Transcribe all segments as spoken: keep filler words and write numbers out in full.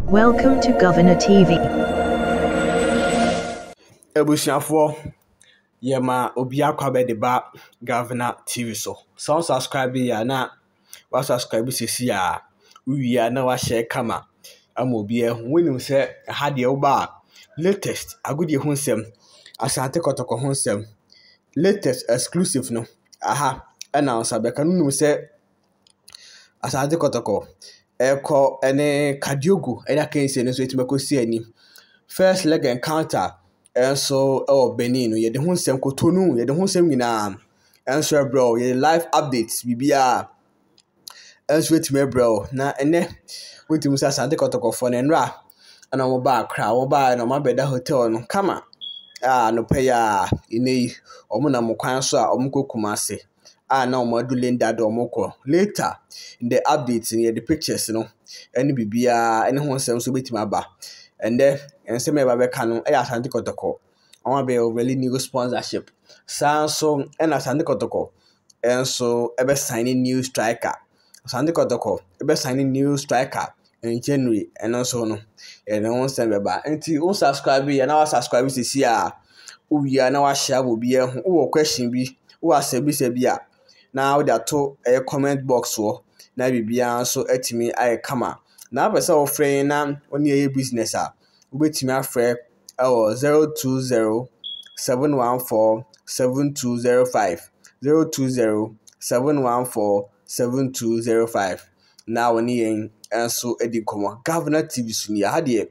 Welcome to GovernorTV. Ebusiafo yema obi akwa be deba GovernorTV so. So subscribe ya na wa subscribe sisi ya uwia na wa share kama ama obi ehun wenim se ha de uba latest agudi hu nsem asante Kotoko hu nsem latest exclusive no aha announce abeka nunu se asante Kotoko eko ene kadiogu ena kense no so etimakosi ani first leg encounter enso oh Benin ye de hu nsem Kotonu ye de hu nsem nyina enso bro ye live updates bibia enso etime bro na ene wetim sa asante Kotoko for na nra ana mo ba akra wo ba na mo beda hotel no kama ah no pay ya inei omo na mo kwan so a omo kokuma ase ah na omo adule ndado omo ko later in the updates in the pictures no any bibia any ho nsem so betima ba and then ensem e ba be ka no e asante Kotoko omo be really new sponsorship so and asante Kotoko enso e be signing new striker asante Kotoko e be signing new striker in January and also no and no nsem be ba enti o subscribe ya na wa subscribe sisi a uwia na wa share obi ehun wo question bi wo asabi sabi a na wo da to e comment box wo na bibia so atimi aye kama na abesa wo frɛ na oni eye business a wo betimi afrɛ e zero two zero seven one four seven two zero five zero two zero seven one four seven two zero five na woni yen enso edi komo GovernorTV suni ha de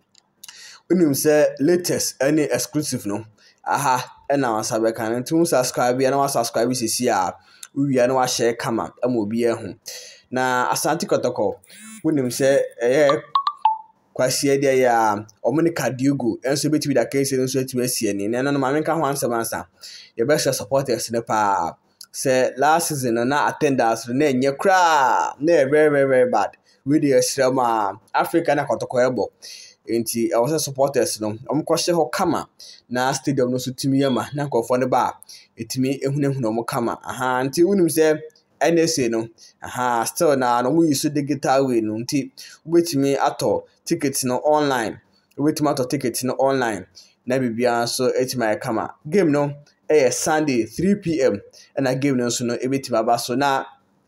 unim se latest any exclusive no aha ena wasabe kan nti subscribe ya na wa subscribe sisi a uwia na wa share kama ama obi ehun na asante Kotoko unim se eh kwasie de ya omuni kadiogo enso betibi da case enso etiwe sie ni na no ma menka ho ansem ansa ye be share supporters ne pa se last season na attendance na enye kra na very very very bad we dey extreme Africa na Kotoko ebo enti I was supporters no omko hye ho kama na stadium no so timi yama na nkofo ne ba etimi ehunehunu omo kama aha nti unim se N S A no aha still na no mu use digital way no nti ubetimi ato tickets no online ubetimi ato tickets no online na bibia so etima kama game no eh Sunday three p m and a game no so no ebetimi aba so na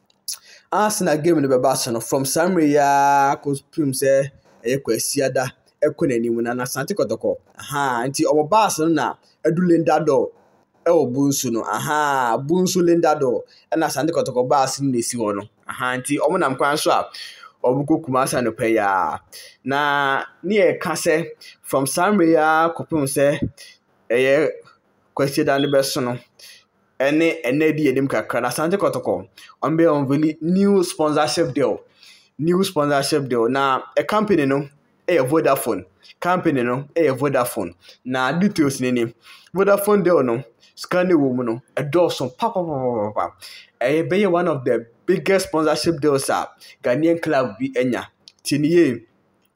Arsenal game no be ba so no from Samre ya cause prim say eye kwasiada ekonanimu na asante Kotoko aha nti obo bass no na adulendado e obunsu no aha bunsu lendado e na asante Kotoko bass no nesi ho no aha nti omo nam kwan so a obukokuma asa no paya na ne e ka se from Samre ya kopum se eye kwasiada ne be so no ene ene di edim kakra na asante Kotoko on be unveil new sponsorship deal new sponsorship deal na a company no e Vodafone company no e Vodafone na details ni ni Vodafone deal no scan wo mu no e dawson papa papa papa e be one of the biggest sponsorship deals a Ghanaian club bi enya tiniye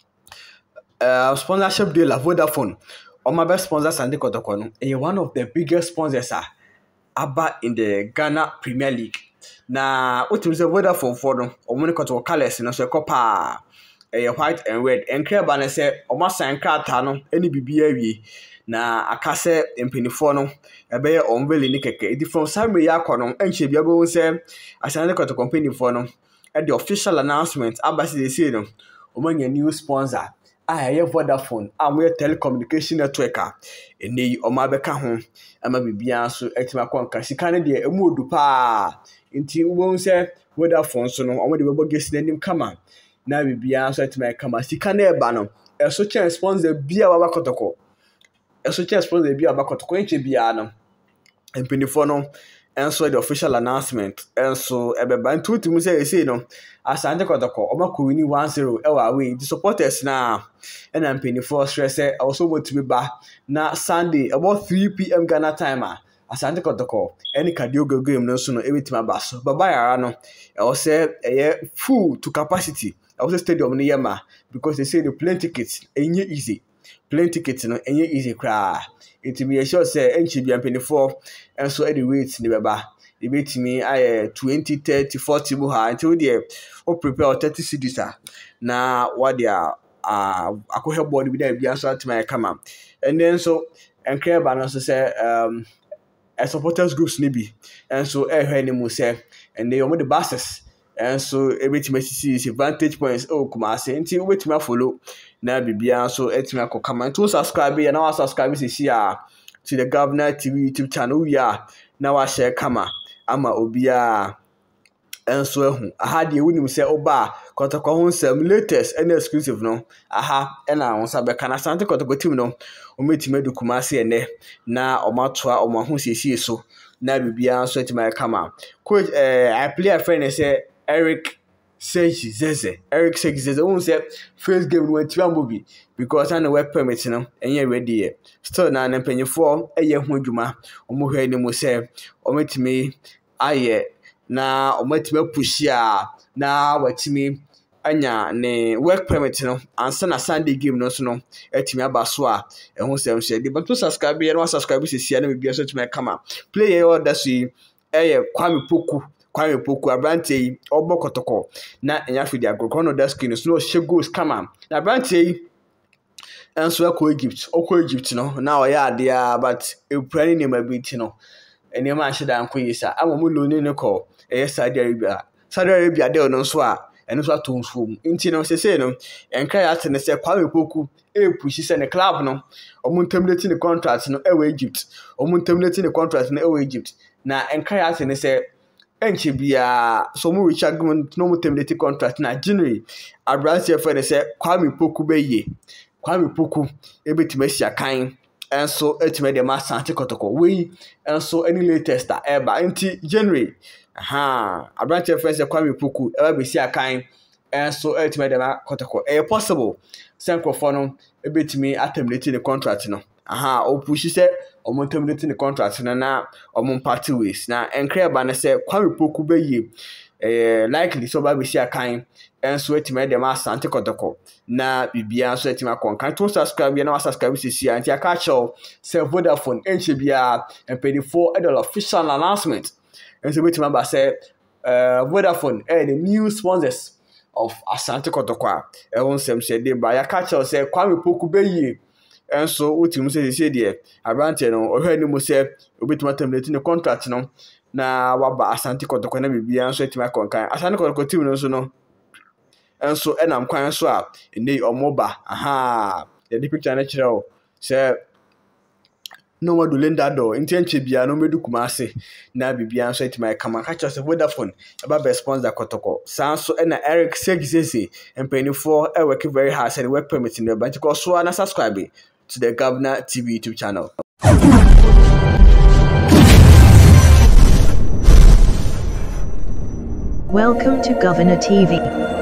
uh sponsorship deal la Vodafone o ma be sponsor Asante Kotoko no e one of the biggest sponsors a aba in the Ghana Premier League na otum se Vodafone for no omuni Kotoko colors no so ekopa eh white and red enkre ba na se omasan krata no eni bibia awie na akase empenifo no ebe ye Unveil ni keke edi from Samre ya kono enche bia bo se Asante Kotoko company for no e the official announcement abasi dey say no omanya new sponsor ah ye Vodafone am we telecommunication network a eni omabeka ho ama bibia so etima kwanka sika ne de emu odu pa nti wo se Vodafone so no omo de bebo gesi nanim kama na bibia so etima kama sika na eba no e so chen sponsor bia wa Kotoko e so chen sponsor bia wa Kotoko enche bia no empenifo no enso the official announcement enso ebeba nti utim say say no Asante Kotoko omako wini one zero e wa away the supporters na and empenifo stress e also motimi ba na Sunday about three p m Ghana time a Asante Kotoko any kadiogo game no so no ebetima ba so baba yara no e wo say e full to capacity I was stadium no yema because they say the plane tickets enye easy plane tickets no enye easy cra it be sure say enchi bi ampenifo enso e the wait ni beba e betimi aye twenty thirty forty bu ha until there o prepare thirty cedis na what they are ah akohwe board bi da bia so atema kama and then so enkre ba no so say um a supporters groups ni bi and so ehwe ni mu say and they omo the buses and so ebetima see vantage points oh kuma say nti obetima follow na bibia so etima akokama to subscribe ya na wa subscribe see ah to the Governor T V YouTube channel ya na wa share kama ama obia enso ehu aha de wunim se oba Kotoko ho nsem latest and exclusive no aha ena won sabe kana Asante Kotoko team no ometima dukuma se ene na omatoa omaho siesie so na bibia so etima kama coach eh I play a friend say Eric Zeze Eric Zeze won say first game no etima mobi because an work permit no enye ready e still na nampanyefo eye ho adwuma omo hwe ni mo say ometimi aye na omatime pushia na watime anya ne work permit no ansa na Sunday game no so no atime abaso a ehun sem hye but to subscribe ya no subscribe sisia na bibia so time kama play your order so eye Kwame Poku Kwame Poku abrante obo Kotoko na enya fidi agroko no that screen so no she goes kama na abrante enso akọ Egypt okọ Egypt no na oya ade a but epurani ne mabiti no ene ma hye dan ko yisa amomu lo ni ne ko eh Saudi Arabia Saudi Arabia de no so a eno so atonfom nti no sese no enka ya tene se Kwame Poku e pushi se ne club no omu terminate ne contract no e we Egypt omu terminate ne contract no e we Egypt na enka ya tene se enche bia so mu reach agreement no mu terminate contract na January abrasi e fe se Kwame Poku be ye Kwame Poku e betima sia kan enso etime de ma Asante Kotoko we enso any latest eba nti January aha abrante friends Kwame Poku eba be sia kan enso etime de ma Kotoko e possible senkofo no ebetimi terminate the contract no aha o push say o terminate the contract na na o party ways na enkre ba na say Kwame Poku be ye eh likely so ba be sia kan enso etime de ma Asante Kotoko na bibia so etima konkan to subscribe ya na subscribe sisi anti aka show say Vodafone enche bia empedi for a dollar official announcement enso betima ba say uh Vodafone eh the new sponsors of Asante Kotoko e won sem say dey ba ya ka show say Kwame Poku be yi enso utim say say dey abrante no ohwe ni mo say obetima terminate the contract no na waba Asante Kotoko na bibia so etima konkan Asante Kotoko team no so no enso enam kwan so a ene omoba aha the picture na kire say no wadu lenda do intenche bia no medu kuma ase na bibia so etima kama ka chose Vodafone aba be sponsor Kotoko sanso ena Eric Segzeze empenifo e work very hard and work permit no but ko so na subscribe to the Governor T V YouTube channel. Welcome to Governor T V.